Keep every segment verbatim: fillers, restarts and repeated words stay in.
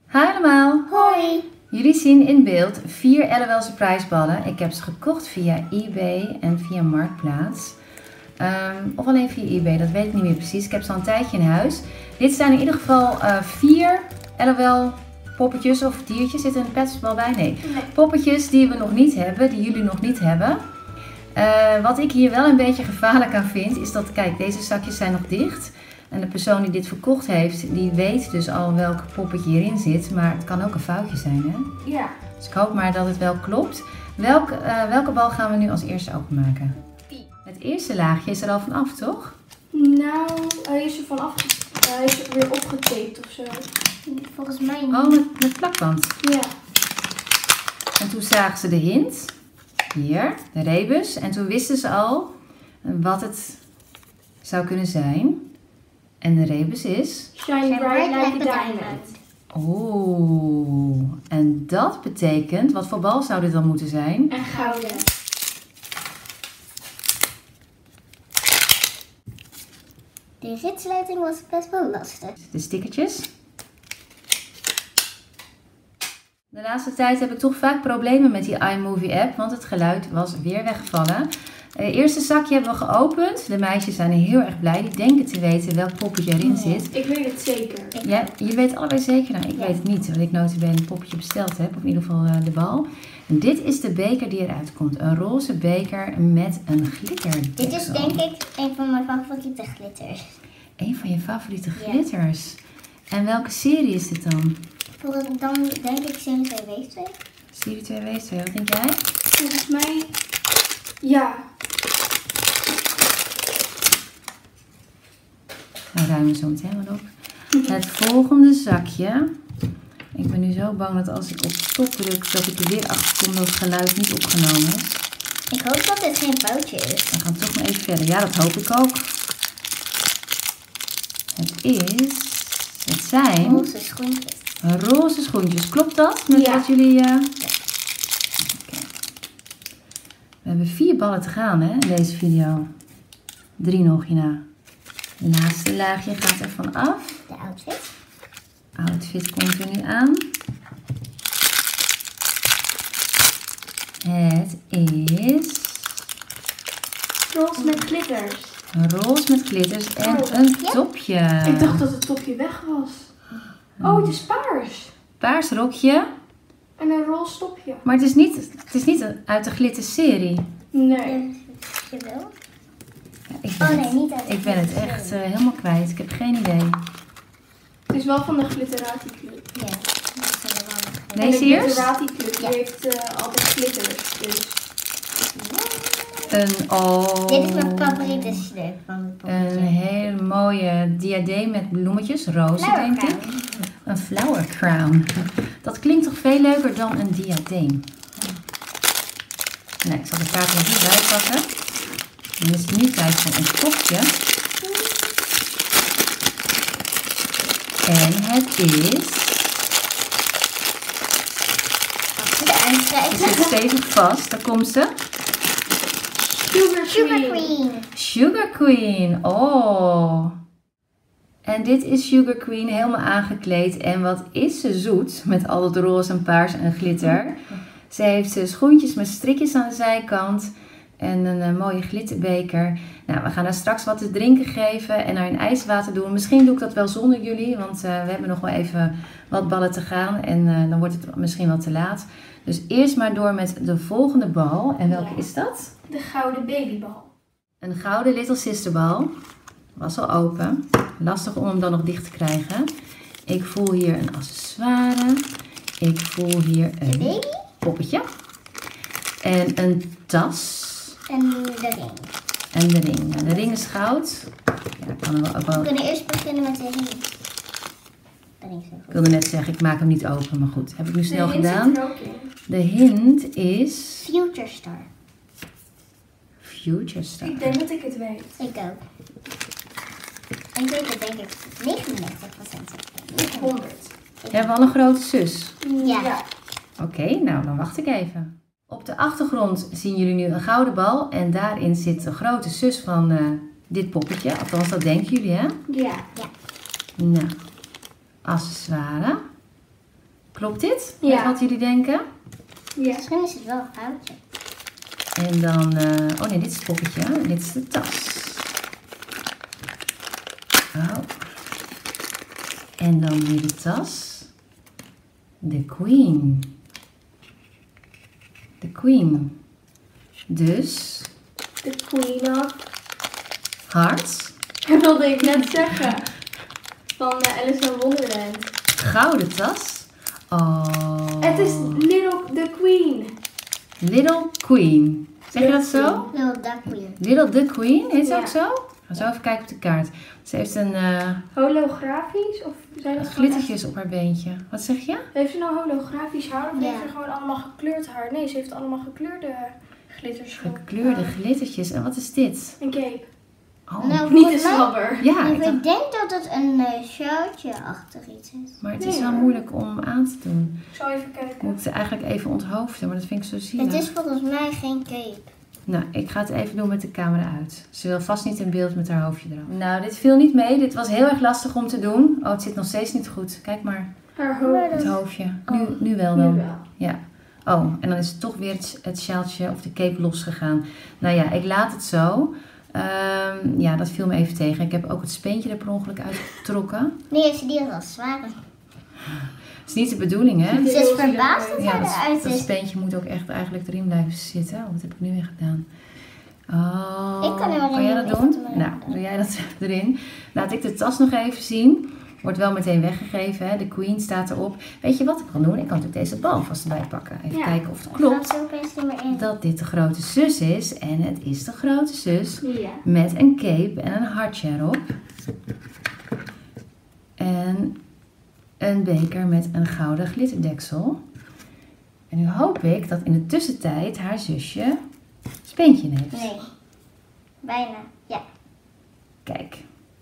Hi allemaal! Hoi! Jullie zien in beeld vier L O L Surprise ballen. Ik heb ze gekocht via eBay en via Marktplaats. Um, of alleen via eBay, dat weet ik niet meer precies. Ik heb ze al een tijdje in huis. Dit zijn in ieder geval uh, vier L O L poppetjes of diertjes. Zit er een petbal bij? Nee. nee. Poppetjes die we nog niet hebben, die jullie nog niet hebben. Uh, wat ik hier wel een beetje gevaarlijk aan vind, is dat, kijk, deze zakjes zijn nog dicht. En de persoon die dit verkocht heeft, die weet dus al welk poppetje hierin zit. Maar het kan ook een foutje zijn, hè? Ja. Dus ik hoop maar dat het wel klopt. Welk, uh, welke bal gaan we nu als eerste openmaken? Die. Het eerste laagje is er al vanaf, toch? Nou, hij is er vanaf. Uh, hij is er weer opgetaped of zo. Volgens mij niet. Oh, met, met plakband. Ja. En toen zagen ze de hint. Hier, de rebus. En toen wisten ze al wat het zou kunnen zijn. En de rebus is? Shine bright like a diamond. Oh, en dat betekent, wat voor bal zou dit dan moeten zijn? En gouden. De ritsluiting was best wel lastig. De stickertjes. De laatste tijd heb ik toch vaak problemen met die iMovie app, want het geluid was weer weggevallen. Het eerste zakje hebben we geopend. De meisjes zijn heel erg blij. Die denken te weten welk poppetje erin zit. Ik weet het zeker. Ja, jullie weten allebei zeker? Nou, ik Ja. weet het niet, want ik notabene een poppetje besteld heb. Of in ieder geval uh, de bal. En dit is de beker die eruit komt. Een roze beker met een glitter. Dit is denk ik een van mijn favoriete glitters. Een van je favoriete Ja. glitters. En welke serie is dit dan? Voor dan denk ik serie twee wees twee. Serie twee wees twee, wat denk jij? Volgens mij. Ja. Nou, ruimen we zo meteen wel op. Het volgende zakje. Ik ben nu zo bang dat als ik op stop druk, dat ik er weer achter kom dat het geluid niet opgenomen is. Ik hoop dat dit geen foutje is. We gaan toch nog even verder. Ja, dat hoop ik ook. Het is... Het zijn... Roze schoentjes. Roze schoentjes. Klopt dat? Met Ja. wat jullie... Uh... Okay. We hebben vier ballen te gaan, hè, in deze video. Drie nog hierna. Het laatste laagje gaat er van af. De outfit. Outfit komt er nu aan. Het is Roze met glitters. roze met glitters en Oh, een ja. topje. Ik dacht dat het topje weg was. Oh, het is paars. Paars rokje. En een roze topje. Maar het is niet, het is niet uit de glitterserie. Nee. Jawel. Ja, ik ben Oh nee, het, niet uit de ik ben het echt uh, helemaal kwijt. Ik heb geen idee. Het is wel van de Glitterati Club. Ja, dat is er wel nog. Nee. En de Deze eerst? Glitterati Club die Ja. heeft uh, altijd glitters. Dus. Een, oh, Dit is mijn favoriete sleur van het poppetje. een hele mooie diadeem met bloemetjes. Roze, Flower denk ik. crown. Een flower crown. Dat klinkt toch veel leuker dan een diadeem. Nou, ik zal de kaart er niet bij pakken. Dan is het nu tijd voor een topje. En het is... De Het uitschrijven. zit stevig vast. Daar komt ze. Sugar, Sugar Queen. Queen. Sugar Queen. Oh. En dit is Sugar Queen helemaal aangekleed. En wat is ze zoet met al dat roze en paars en glitter. Ze heeft uh, schoentjes met strikjes aan de zijkant. En een uh, mooie glitterbeker. Nou, we gaan haar straks wat te drinken geven en haar in ijswater doen. Misschien doe ik dat wel zonder jullie, want uh, we hebben nog wel even wat ballen te gaan. En uh, dan wordt het misschien wel te laat. Dus eerst maar door met de volgende bal. En welke Ja. is dat? De gouden babybal. Een gouden Little Sister bal. Was al open. Lastig om hem dan nog dicht te krijgen. Ik voel hier een accessoire. Ik voel hier De een baby poppetje. En een tas. en de ring. En de ring. Nou, de ring is goud. Ja, ik kan er wel ook We wel... kunnen eerst beginnen met de ring. De ring is heel Ik goed. wilde net zeggen, ik maak hem niet open. Maar goed, heb ik nu snel De hint gedaan. zit er ook in. De hint is... Future Star. Future Star. Ik denk dat ik het weet. Ik ook. Ik weet het denk ik negenennegentig procent zeker. honderd. Jij hebt wel een grote zus. Ja. Ja. Oké, nou dan wacht ik even. Op de achtergrond zien jullie nu een gouden bal. En daarin zit de grote zus van uh, dit poppetje. Althans, dat denken jullie, hè? Ja. Nou, accessoire. Klopt dit? Ja. Met wat jullie denken? Ja. Misschien is het wel een foutje. En dan... Uh, oh nee, dit is het poppetje. En dit is de tas. Oh. En dan weer de tas. De queen. De queen. Dus... De Queen of... Hearts. Dat wilde ik net zeggen. Van uh, Alice in Wonderland. Gouden tas. Oh. Het is Little the Queen. Little Queen. Zeg je dat zo? Little Duck Queen. Little the Queen, heet ze Ja. ook zo? Ga zo even kijken op de kaart. Ze heeft een uh, Holografisch? Of zijn dat gewoon glittertjes op haar beentje. Wat zeg je? echt- Heeft ze nou holografisch haar of Ja. heeft ze gewoon allemaal gekleurd haar? Nee, ze heeft allemaal gekleurde glitters. op Gekleurde haar. glittertjes. En wat is dit? Een cape. Oh. Nou, Niet een volgens mij- slabber. Ja, Ik ik dacht, denk dat het een uh, shirtje achter iets is. maar het is Nee, wel hoor. moeilijk om aan te doen. Ik zal even Ik kijken. moet het eigenlijk even onthoofden, maar dat vind ik zo zielig. Het is volgens mij geen cape. Nou, ik ga het even doen met de camera uit. Ze wil vast niet in beeld met haar hoofdje eraf. Nou, dit viel niet mee. Dit was heel erg lastig om te doen. Oh, het zit nog steeds niet goed. Kijk maar, Haar hoofd. het hoofdje. Nu, Oh. nu wel Nu dan. wel. Ja. Oh, en dan is het toch weer het, het sjaaltje of de cape losgegaan. Nou ja, ik laat het zo. Ehm, ja, dat viel me even tegen. Ik heb ook het speentje er per ongeluk uitgetrokken. Nee, heeft ze die al zwaar. Dat is niet de bedoeling, hè? Ziet er Ze is heel zielig verbaasd uit. dat Ja, zij dat, eruit dat is. speentje moet ook echt eigenlijk erin blijven zitten. Oh, wat heb ik nu weer gedaan? Oh, Ik kan er wel kan jij in dat doen. doen? Ik kan er wel Nou, in doen. doe jij dat erin. Laat ik de tas nog even zien. Wordt wel meteen weggegeven, hè? De Queen staat erop. Weet je wat ik kan doen? Ik kan natuurlijk deze bal vast erbij pakken. Even Ja. kijken of het Gaat klopt. ze opeens niet meer in. Dat dit de grote zus is. En het is de grote zus. Ja. Met een cape en een hartje erop. En een beker met een gouden glitterdeksel. En nu hoop ik dat in de tussentijd haar zusje speentje heeft. Nee. Bijna. Ja. Kijk.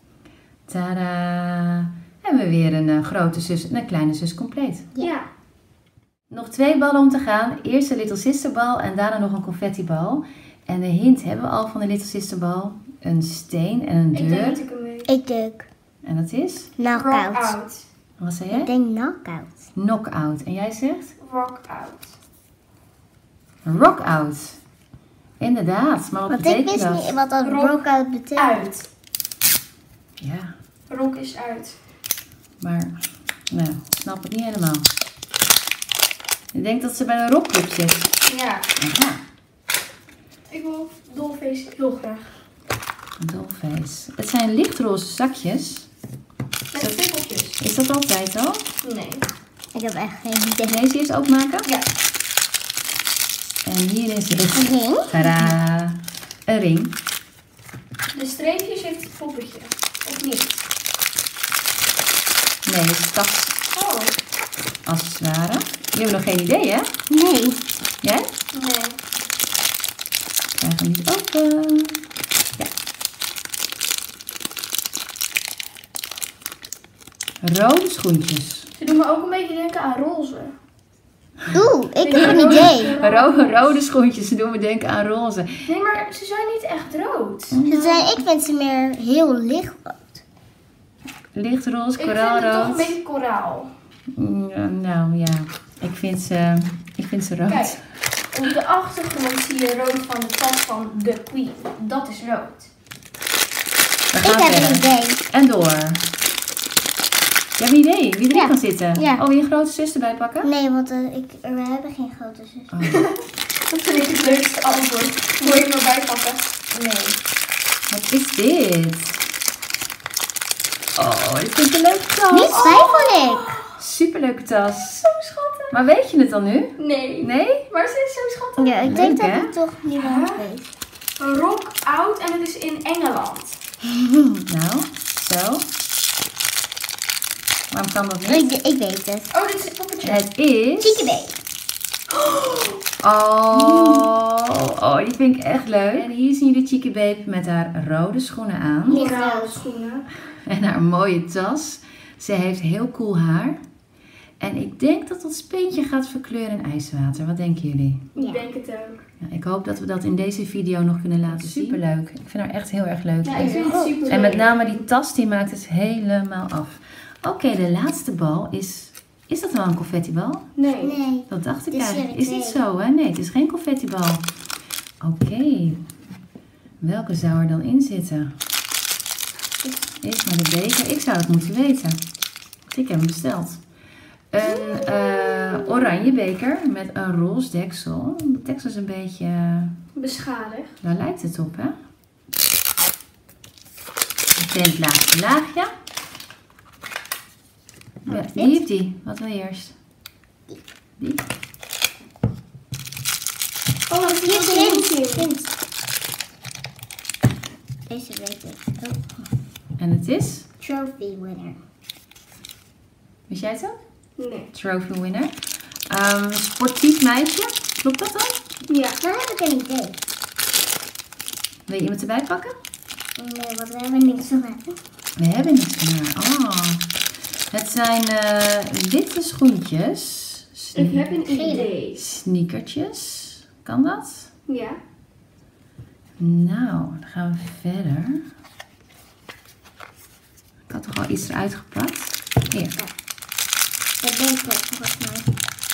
Tada! Hebben we weer een uh, grote zus en een kleine zus compleet. Ja. Nog twee ballen om te gaan. Eerst de Little Sister bal en daarna nog een confettibal. En de hint hebben we al van de Little Sister bal. Een steen en een Ik denk deur. dat ik hem weet. Ik denk En dat is? knockout. Rock out. Wat zei Ik jij? denk knockout. Knockout. En jij zegt? Rock out. Rockout. Inderdaad, maar wat Want ik betekent wist dat? niet wat dat Rock rockout betekent. Uit. Ja, Rock is uit. maar nou, ik snap het niet helemaal. Ik denk dat ze bij een rockclub zit. Ja. Aha, Ik wil dolfeest heel graag. een dollface. Het zijn lichtroze zakjes. Met stippeltjes. Is dat altijd al? Nee. Ik heb echt geen idee. Deze eerst openmaken. Ja. En hier is Een het. ring? Tadaa! Een ring. De streepjes heeft het poppetje. Of niet? Nee, het is tas Oh. accessoire. Die hebben nog geen idee, hè? Nee. Jij? Nee. Krijg hem niet open. Ja. Rode schoentjes. Ze doen me ook een beetje denken aan roze. Oeh, ik Ja, heb een rode- idee. Rode, rode schoentjes, ze doen me denken aan roze. Nee, maar ze zijn niet echt rood. Ze zijn, ik vind ze meer heel lichtrood. Lichtroze, Ik vind het toch een koraalrood. beetje koraal. Mm, ja, nou ja, ik vind ze, ik vind ze rood. Kijk, op de achtergrond zie je rood van de tas van The Queen. Dat is rood. We Ik gaan heb een verder. idee. En door. Je hebt een idee wie erin Ja. kan zitten? Ja. Oh, wil je een grote zus erbij pakken? Nee, want eh, ik, we hebben geen grote zus. Oh, Dat vind ik het leukste antwoord. Moet je hem erbij pakken? Nee. wat is dit? Oh, dit vind ik een leuke tas. Niet twijfel ik. Superleuke tas. Zo schattig. Maar weet je het dan nu? Nee. Nee? Maar ze is zo schattig. Ja, ik denk Leuk, dat hè? ik toch niemand weet. Een rock out en het is in Engeland. Nou, zo. Waarom kan dat Ik, niet? ik weet het. Oh, dit is het poppetje. Het is... Chique baby. Oh, oh, die vind ik echt leuk. En hier zien jullie Chique Babe met haar rode schoenen aan. Koralen schoenen. En haar mooie tas. Ze heeft heel cool haar. En ik denk dat dat speentje gaat verkleuren in ijswater. Wat denken jullie? Ik denk het ook. Ja, ik hoop dat we dat in deze video nog kunnen laten zien. Superleuk. Ik vind haar echt heel erg leuk. Ja, ik vind het super En met name die tas, die maakt het helemaal af. Oké, de laatste bal is Is dat wel een confettibal? Nee. Nee. Dat dacht ik Het is eigenlijk. er Is niet twee. zo, hè? Nee, het is geen confettibal. Oké. Welke zou er dan in zitten? Is maar de beker. Ik zou het moeten weten. Want ik heb hem besteld. Een eh, oranje beker met een roze deksel. De deksel is een beetje... Beschadigd. Daar lijkt het op, hè? Meteen het laatste laagje. Ja, die heeft die. Wat wil je eerst? Die? Oh, wat is Hier, hier kind. in? Kind. Deze weet ik. Oh. En het is? Trophy winner. Wist jij het ook? Nee. Trophy winner. Um, sportief meisje. Klopt dat dan? Ja. Dan heb ik een idee. Wil je iemand erbij pakken? Nee, want we hebben niks van maken. We hebben niets meer. Oh. Het zijn uh, witte schoentjes. Sne Ik heb een Gele. idee. Sneakertjes. Kan dat? Ja. Nou, dan gaan we verder. Ik had toch al iets eruit gepakt. Hier. Dat denk ik volgens mij.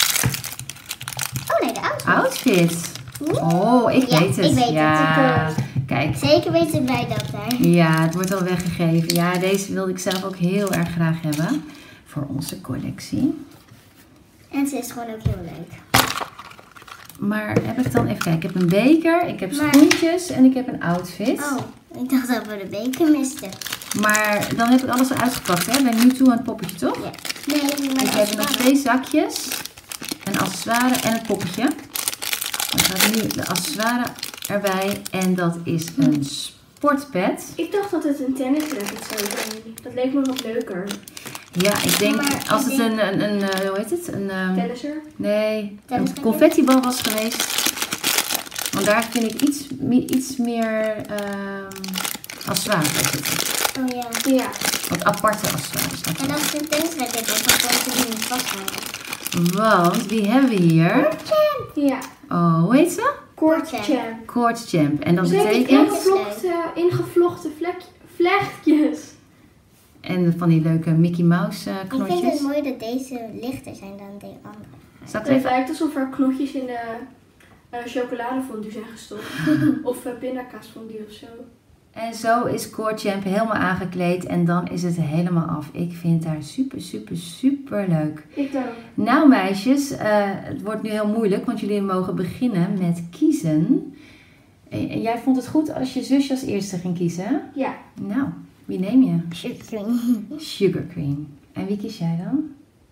Oh nee, de outfit. Outfit. Oh, ik Ja, weet het. ik weet het. ja. Ik Kijk. Zeker weten wij dat daar. Ja, het wordt al weggegeven. Ja, deze wilde ik zelf ook heel erg graag hebben. Voor onze collectie. En ze is gewoon ook heel leuk. Maar heb ik dan even kijken. Ik heb een beker, ik heb Maar- schoentjes en ik heb een outfit. Oh, ik dacht dat we de beker misten. Maar dan heb ik alles al uitgepakt. Hè? Ik ben nu toe aan het poppetje, toch? Ja. Nee, maar Ik dat heb is nog waar. twee zakjes. Een accessoire en het poppetje. Dan gaat nu de accessoire erbij. En dat is een sportpad. Ik dacht dat het een tennisracket zou zijn. Dat leek me wat leuker. Ja, ik denk Maar als ik het denk- een, een, een, eh, hoe heet het? Een, ehm, Tennisser. nee, een Tennisracket? confettibal was geweest. Want daar vind ik iets, me- iets meer ehm accessoires bij zitten. Oh ja. Ja. Wat aparte accessoires. En dat is een tennisracket en dan kan je niet vasthouden. Want wie hebben we hier? Ja. Oh, hoe heet ze? Court Champ. champ. Court Champ. En dat Ze hebben betekent... ingevlochten, ingevlochten vlek, vlechtjes. En van die leuke Mickey Mouse uh, Ik vind knotjes. het mooi dat deze lichter zijn dan de andere. Zal ik Het even... lijkt alsof er knotjes in de uh, chocoladefondue zijn gestopt. Of uh, pindakaasfondue of zo. En zo is Court Champ helemaal aangekleed. En dan is het helemaal af. Ik vind haar super, super, super leuk. Ik ook. Nou meisjes, uh, het wordt nu heel moeilijk. Want jullie mogen beginnen met kiezen. En en jij vond het goed als je zusje als eerste ging kiezen, hè? Ja. Nou, wie neem je? Sugar. Sugar Queen. En wie kies jij dan?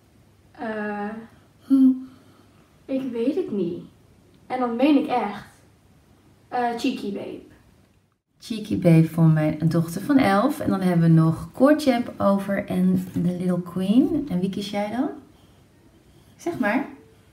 Uh, ik weet het niet. En dan meen ik echt. Uh, Cheeky Babe. Cheeky Babe voor mijn dochter van elf. En dan hebben we nog Court Champ over en The Little Queen. En wie kies jij dan? Zeg maar.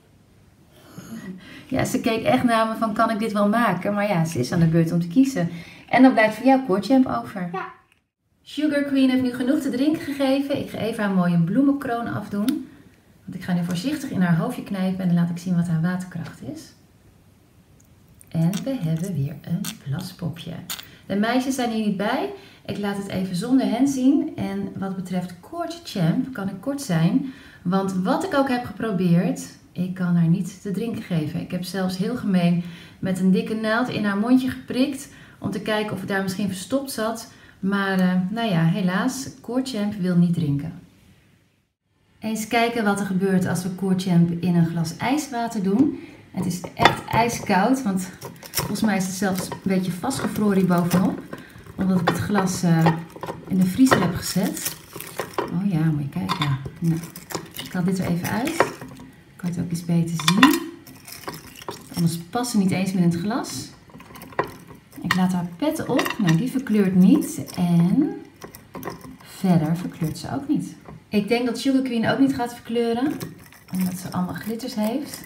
Ja, ze keek echt naar me van, kan ik dit wel maken? Maar ja, ze is aan de beurt om te kiezen. En dan blijft voor jou Court Champ over. Ja. Sugar Queen heeft nu genoeg te drinken gegeven. Ik ga even haar mooie bloemenkroon afdoen. Want ik ga nu voorzichtig in haar hoofdje knijpen en dan laat ik zien wat haar waterkracht is. En we hebben weer een plaspopje. De meisjes zijn hier niet bij. Ik laat het even zonder hen zien. En wat betreft Court Champ kan ik kort zijn. Want wat ik ook heb geprobeerd, ik kan haar niet te drinken geven. Ik heb zelfs heel gemeen met een dikke naald in haar mondje geprikt. Om te kijken of het daar misschien verstopt zat. Maar uh, nou ja, helaas, Court Champ wil niet drinken. Eens kijken wat er gebeurt als we Court Champ in een glas ijswater doen. Het is echt ijskoud, want volgens mij is het zelfs een beetje vastgevroren hier bovenop. Omdat ik het glas uh, in de vriezer heb gezet. Oh ja, moet je kijken. Nou, ik haal dit er even uit. Kan je het ook eens beter zien. Anders past ze niet eens meer in het glas. Ik laat haar pet op. Nou, die verkleurt niet. En verder verkleurt ze ook niet. Ik denk dat Sugar Queen ook niet gaat verkleuren. Omdat ze allemaal glitters heeft.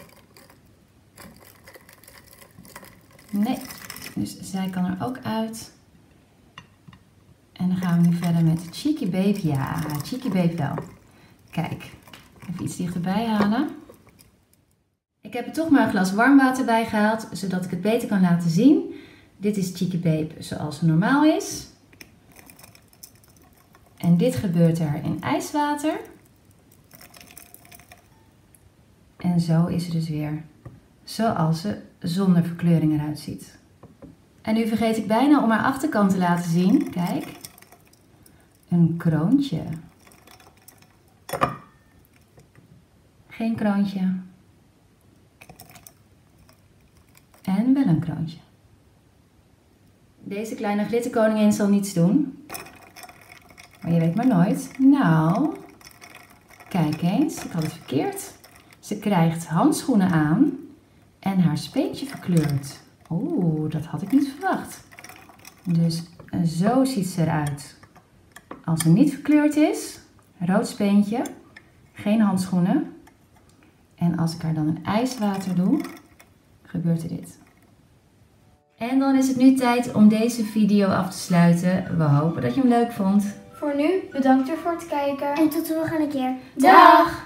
Nee, dus zij kan er ook uit. En dan gaan we nu verder met Cheeky Babe. Ja, Cheeky Babe wel. Kijk, even iets dichterbij halen. Ik heb er toch maar een glas warm water bij gehaald, zodat ik het beter kan laten zien. Dit is Cheeky Babe zoals ze normaal is. En dit gebeurt er in ijswater. En zo is ze dus weer. Zoals ze zonder verkleuring eruit ziet. En nu vergeet ik bijna om haar achterkant te laten zien. Kijk. Een kroontje. Geen kroontje. En wel een kroontje. Deze kleine glitterkoningin zal niets doen. Maar je weet maar nooit. Nou, kijk eens, ik had het verkeerd. Ze krijgt handschoenen aan en haar speentje verkleurd. Oeh, dat had ik niet verwacht. Dus zo ziet ze eruit. Als ze niet verkleurd is, rood speentje, geen handschoenen. En als ik haar dan in ijswater doe, gebeurt er dit. En dan is het nu tijd om deze video af te sluiten. We hopen dat je hem leuk vond. Voor nu, bedankt weer voor het kijken. En tot de volgende keer. Dag!